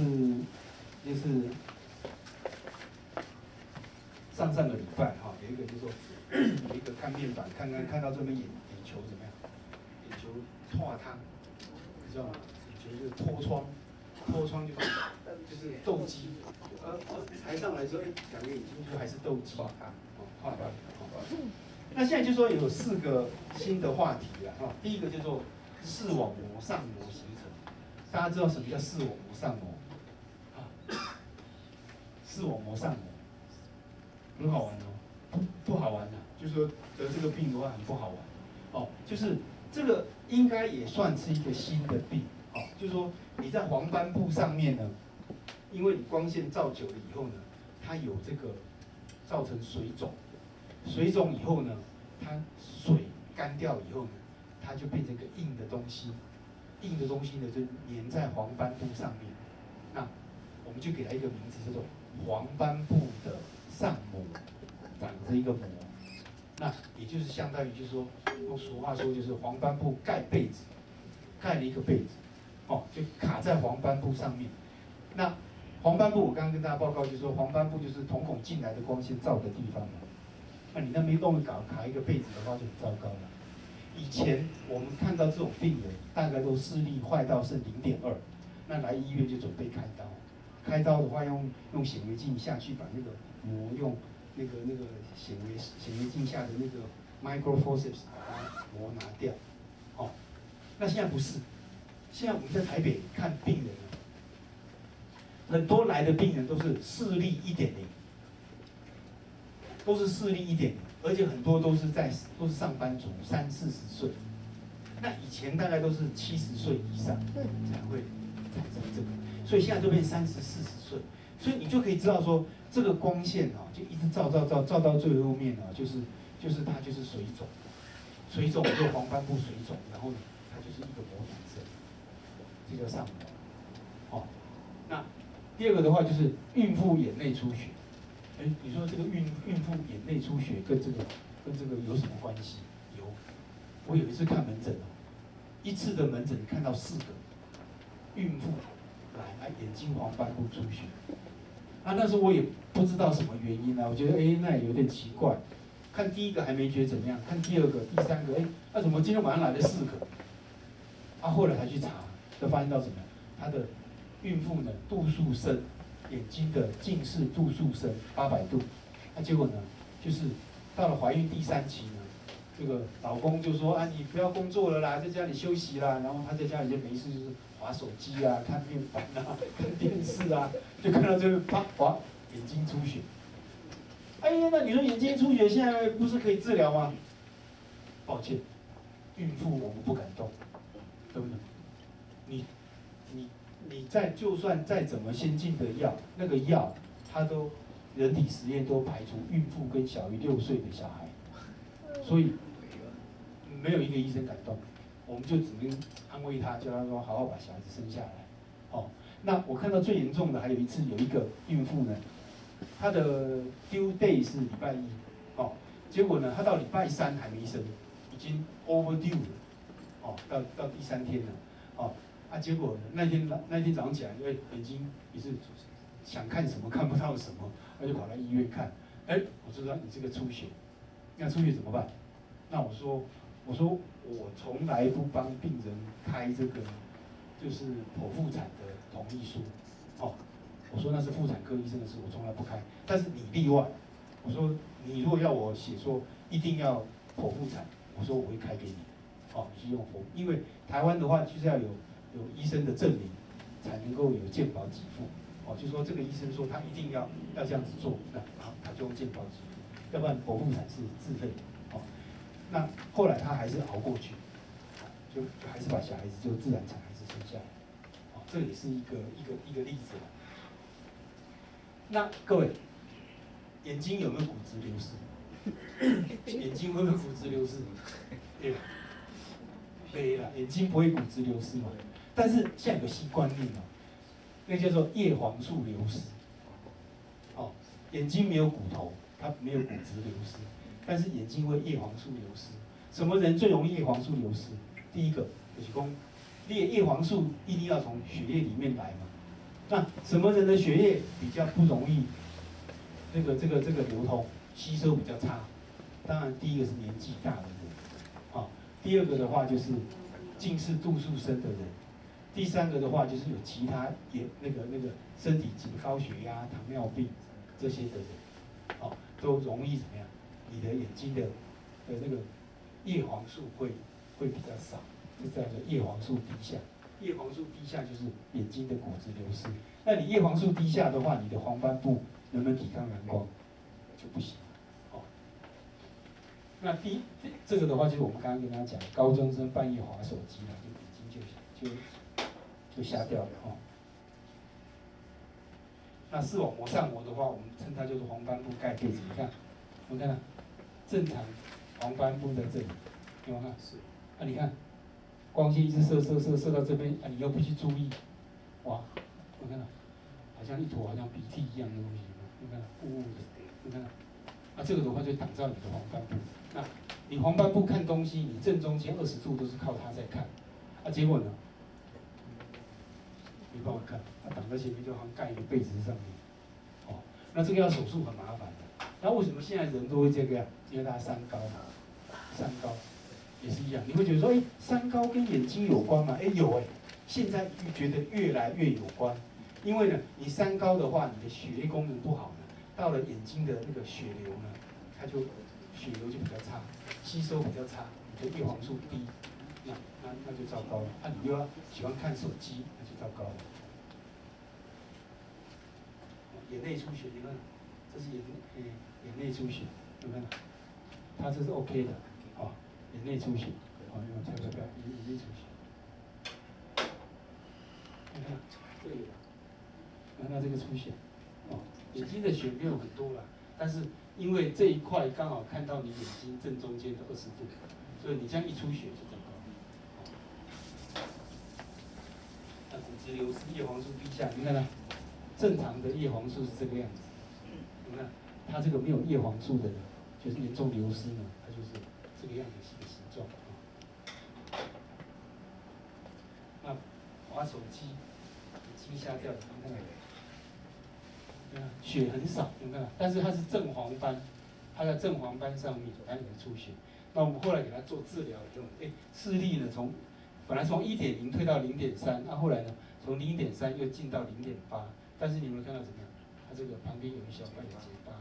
上个礼拜有一个就是说有一个看面板，看到这边眼球怎么样？眼球化汤，你知道吗？眼球就是脱窗就是斗鸡，抬上来说2个眼睛就还是斗鸡，化汤。那现在就说有4个新的话题了第一个叫做视网膜上膜形成，大家知道什么叫视网膜上膜？视网膜上膜很好玩不好玩就是说得这个病的话很不好玩就是这个应该也算是一个新的病就是说你在黄斑部上面呢，因为你光线照久了以后呢，它有这个造成水肿。水肿以后呢，它水干掉以后呢，它就变成一个硬的东西，硬的东西呢就粘在黄斑部上面。那我们就给它一个名字叫做黄斑部的上膜，长着一个膜。那也就是相当于就是说，用俗话说就是黄斑部盖被子，盖了一个被子，就卡在黄斑部上面。那黄斑部我刚刚跟大家报告就是说，黄斑部就是瞳孔进来的光线照的地方。那你那边弄卡一个被子的话就很糟糕了。以前我们看到这种病人，大概都视力坏到剩0.2，那来医院就准备开刀。开刀的话用显微镜下去把那个膜用那个显微镜下的那个 microforceps 把它膜拿掉，哦，那现在不是，现在我们在台北看病人啊，很多来的病人都是视力1.0，都是视力1.0，而且很多都是上班族，30、40岁。那以前大概都是70岁以上才会产生这个，所以现在都变30、40岁，所以你就可以知道说，这个光线啊，就一直照到最后面啊，就是它就是水肿就黄斑部水肿，然后呢，它就是一个膜产生，这叫上膜。哦，那第二个的话就是孕妇眼内出血，哎，你说这个孕妇眼内出血跟这个有什么关系？有，我有一次看门诊哦，一次的门诊看到4个孕妇来，眼睛黄斑部出血，啊，那时候我也不知道什么原因啊，我觉得哎，那也有点奇怪。看第一个还没觉得怎么样，看第2个、第3个，哎，那怎么今天晚上来了4个？啊，后来才去查，就发现到什么？她的孕妇呢，度数深，眼睛的近视度数深800度，那结果呢，就是到了怀孕第3期呢，这个老公就说啊，你不要工作了啦，在家里休息啦，然后他在家里就没事，就是滑手机啊，看面板啊，看电视啊，就看到这个啪哇，眼睛出血。哎呀，那你说眼睛出血现在不是可以治疗吗？抱歉，孕妇我们不敢动，对不对？你就算再怎么先进的药，那个药它都人体实验都排除孕妇跟小于6岁的小孩，所以没有一个医生敢动，我们就只能安慰他，叫他说好好把小孩子生下来。哦，那我看到最严重的还有一次，有一个孕妇呢，她的 due day 是礼拜1，哦，结果呢，她到礼拜3还没生，已经 overdue 了，哦，到第3天了，哦，啊，结果呢，那天早上起来，因为眼睛也是想看什么看不到什么，他就跑来医院看，哎，我就说你这个出血，那出血怎么办？那我说我从来不帮病人开这个就是剖腹产的同意书，哦，我说那是妇产科医生的事，我从来不开，但是你例外。我说你如果要我写说一定要剖腹产，我说我会开给你，哦，你去用剖，因为台湾的话就是要有医生的证明，才能够有健保给付，哦，就说这个医生说他一定要这样子做，那好他就用健保给付，要不然剖腹产是自费，哦，那后来他还是熬过去，就还是把小孩子就自然产还是生下来，哦，这也是一个例子。那各位，眼睛有没有骨质流失？眼睛会不会骨质流失？没啦，眼睛不会骨质流失嘛。但是现在有个新观念哦，那叫做叶黄素流失。哦，眼睛没有骨头，它没有骨质流失，但是眼睛会叶黄素流失。什么人最容易叶黄素流失？第一个就是说，叶黄素一定要从血液里面来嘛。那什么人的血液比较不容易这个流通，吸收比较差？当然，第一个是年纪大的人，啊，第2个的话就是近视度数深的人，第3个的话就是有其他那个身体疾病，高血压、糖尿病这些的人，哦，都容易怎么样？你的眼睛的那个叶黄素会比较少，就叫做叶黄素低下。叶黄素低下就是眼睛的骨质流失。那你叶黄素低下的话，你的黄斑部能不能抵抗蓝光？就不行。哦。那这个的话，就是我们刚刚跟大家讲，高中生半夜滑手机了，就眼睛就瞎掉了哦。那视网膜上膜的话，我们称它就是黄斑部盖被子。你看，我们看到正常黄斑部在这里，有没有看？是。啊，你看。光线一直射到这边，啊，你又不去注意，哇，我看到，好像一坨好像鼻涕一样的东西，你看到雾雾的，你看到，啊，这个的话就挡到你的黄斑部。那你黄斑部看东西，你正中间20度都是靠它在看，啊，结果呢，没办法看，啊，挡在前面就好像盖一个被子上面，哦，那这个要手术很麻烦的。那为什么现在人都会这个呀？因为他三高嘛，三高。也是一样，你会觉得说，哎，三高跟眼睛有关吗？哎，有哎，现在觉得越来越有关，因为呢，你三高的话，你的血液功能不好呢， 到了眼睛的那个血流呢，它就血流就比较差，吸收比较差，你的叶黄素低，那就糟糕了。你又要喜欢看手机，那就糟糕了。眼内出血，你看，这是眼内出血，你看，它这是 OK 的，眼内出血，用这个眼内出血，你看这个有，看到这个出血，眼睛的血没有很多了，但是因为这一块刚好看到你眼睛正中间的20度，所以你这样一出血就糟糕。那骨质流失，叶黄素低下，你看它。正常的叶黄素是这个样子，你看它这个没有叶黄素的呢，就是严重流失呢，它就是这个样子的形状那滑手机，眼睛瞎掉，你看，血很少，你看，但是它是正黄斑，它在正黄斑上面它有出血。那我们后来给它做治疗以后，视力呢本来从1.0退到0.3，后来呢从0.3又进到0.8。但是你们看到怎么样？它这个旁边有一小块的结疤，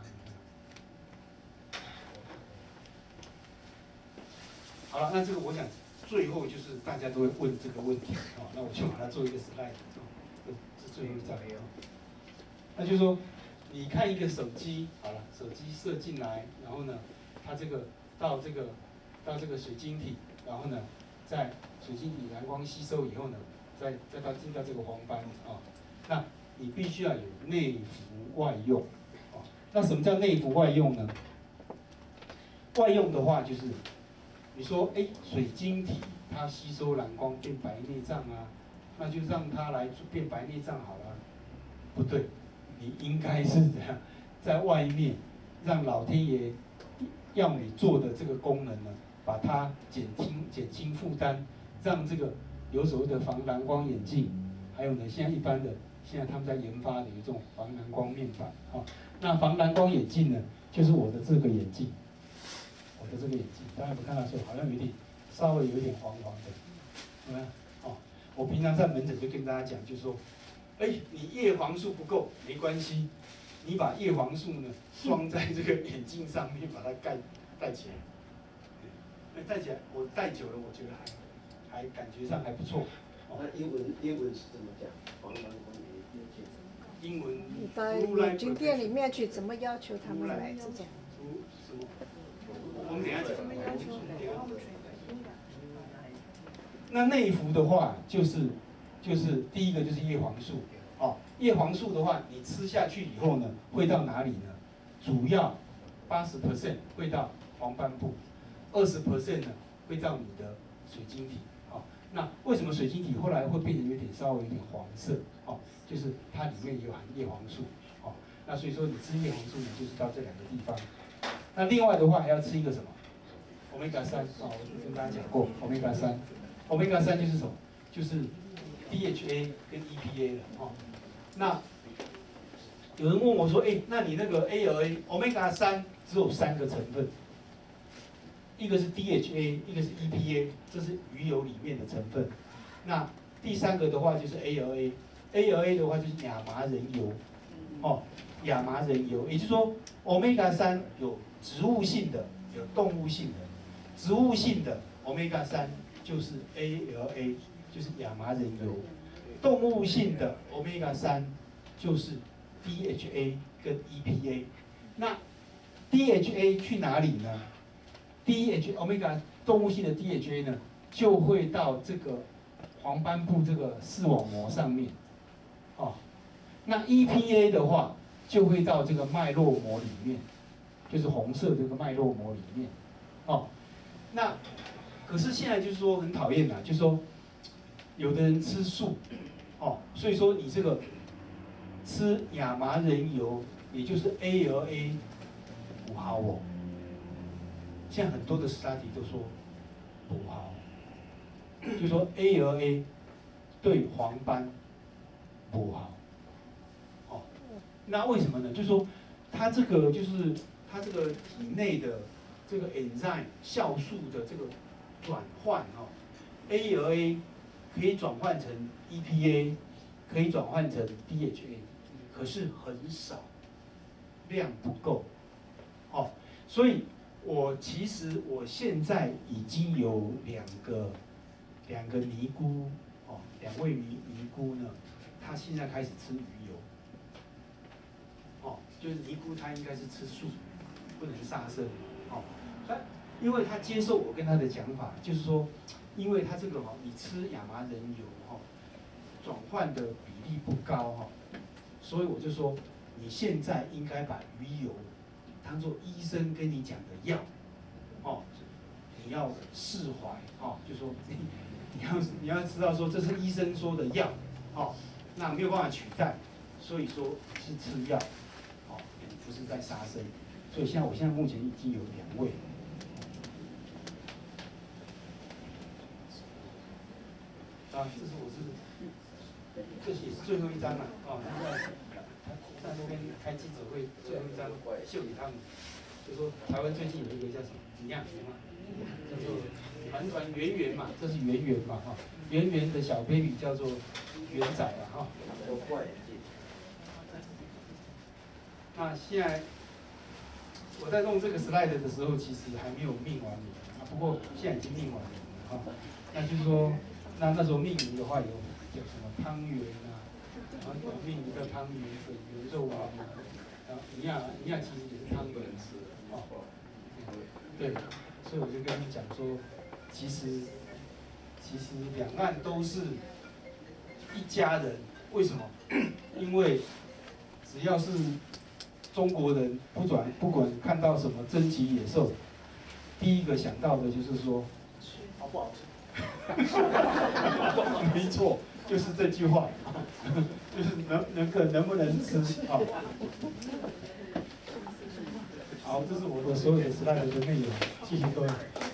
好了，那这个我想最后就是大家都会问这个问题那我就把它做一个 slide 这是最后一张那就是说，你看一个手机，好了，手机射进来，然后呢，它这个到这个水晶体，然后呢，在水晶体蓝光吸收以后呢，再进到这个黄斑那你必须要有内服外用，那什么叫内服外用呢？外用的话就是，你说水晶体它吸收蓝光变白内障那就让它来变白内障好了。不对，你应该是这样，在外面让老天爷要你做的这个功能呢，把它减轻负担，让这个有所谓的防蓝光眼镜，还有呢现在一般的。现在他们在研发的有这种防蓝光面板那防蓝光眼镜呢，就是我的这个眼镜，大家有没有看到说好像稍微有点黄黄的，有没有？我平常在门诊就跟大家讲，就是说，你叶黄素不够没关系，你把叶黄素呢装在这个眼镜上面，把它戴起来，戴起来，我戴久了，我觉得还感觉上还不错。 那英文是怎么讲？防蓝光眼镜。 英文。 你到眼镜店里面去，怎么要求他们买这种？ 什么？我们等一下讲。 怎么要求？ 那内服的话，就是第一个就是叶黄素叶黄素的话，你吃下去以后呢，会到哪里呢？主要80% 会到黄斑部，20% 呢会到你的水晶体那为什么水晶体后来会变成稍微有点黄色就是它里面有含叶黄素那所以说你吃叶黄素呢，就是到这2个地方。那另外的话还要吃一个什么 ？Omega 3我跟大家讲过 ，Omega 3，Omega 3就是什么？就是 DHA 跟 EPA 了那有人问我说，那你那个 ALA、Omega 3只有3个成分。一个是 DHA， 一个是 EPA， 这是鱼油里面的成分。那第3个的话就是 ALA，ALA 的话就是亚麻仁油，亚麻仁油，也就是说 Omega 3有植物性的，有动物性的。植物性的 Omega 3就是 ALA， 就是亚麻仁油；动物性的 Omega 3就是 DHA 跟 EPA。那 DHA 去哪里呢？DHA Omega 动物性的 DHA 呢，就会到这个黄斑部这个视网膜上面，那 EPA 的话，就会到这个脉络膜里面，就是红色这个脉络膜里面，那可是现在就是说很讨厌啦，就是说有的人吃素，所以说你这个吃亚麻仁油，也就是 ALA 5毫现在很多的 study 都说不好，就说 ALA 对黄斑不好，那为什么呢？就是说它这个体内的这个 enzyme 酵素的这个转换ALA 可以转换成 EPA， 可以转换成 DHA， 可是很少， 量不够，哦，所以其实我现在已经有两个尼姑，哦，2位尼姑呢，她现在开始吃鱼油，哦，就是尼姑她应该是吃素，不能杀生，哦，但因为她接受我跟她的讲法，就是说，因为她这个你吃亚麻仁油转换的比例不高所以我就说，你现在应该把鱼油当做医生跟你讲的药，你要释怀就说你要知道说这是医生说的药，那没有办法取代，所以说是吃药，不是在杀生，所以我现在目前已经有2位。这也是最后一张了，他在那边开记者会，最后一张秀给他们，就说台湾最近有一个叫什么一样嘛，叫做团团圆圆嘛，这是圆圆嘛圆圆的小 baby 叫做圆仔啊那现在我在弄这个 slide 的时候，其实还没有命完不过现在已经命完了那就是说，那时候命名的话有叫什么汤圆然后有命名叫汤圆粉圆肉丸然后尼亚其实也是汤圆对，所以我就跟他们讲说，其实两岸都是一家人，为什么？因为只要是中国人，不管看到什么珍奇野兽，第一个想到的就是说， 好不好吃？ 没错，就是这句话，就是能不能吃好，这是我的所有的slide的内容，谢谢各位。